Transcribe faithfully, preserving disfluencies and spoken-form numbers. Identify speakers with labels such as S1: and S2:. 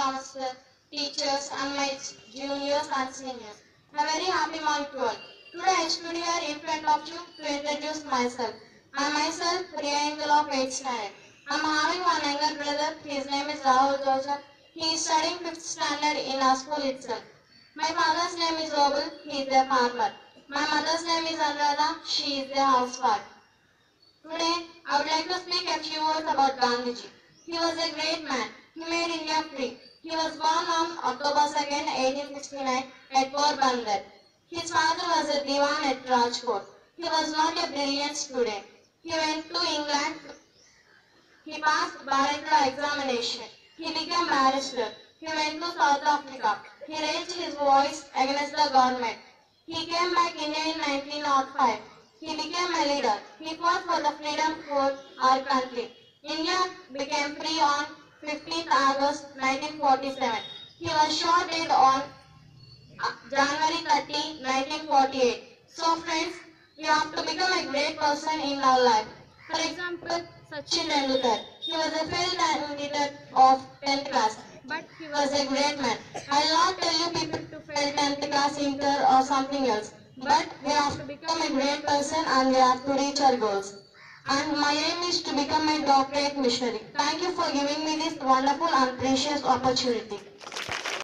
S1: counselors, teachers, and my juniors and seniors. A very happy morning to all. Today I stood here in front of you to introduce myself. I myself, Priyangal of eighth standard. I am having one younger brother. His name is Rahul Joseph. He is studying fifth standard in our school itself. My father's name is Obul. He is a farmer. My mother's name is Anuradha. She is a housewife. Today, I would like to speak a few words about Gandhiji. He was a great man. He made India free. He was born on October second, eighteen sixty-nine at Porbandar. His father was a Diwan at Rajkot. He was not a brilliant student. He went to England. He passed Bharatra examination. He became barrister. He went to South Africa. He raised his voice against the government. He came back India in nineteen oh five. He became a leader. He fought for the freedom for our country. India became free on fifteenth August nineteen forty-seven. He was shot dead on January thirtieth, nineteen forty-eight. So friends, we have to become a great person in our life. For example, Sachin Tendulkar. He was a failed candidate of tenth class, but he was a great man. I will not tell you people to fail tenth class, inter or something else. But we have to become a great person and we have to reach our goals. And my aim is to become a doctorate missionary. Thank you for giving me this wonderful and precious opportunity.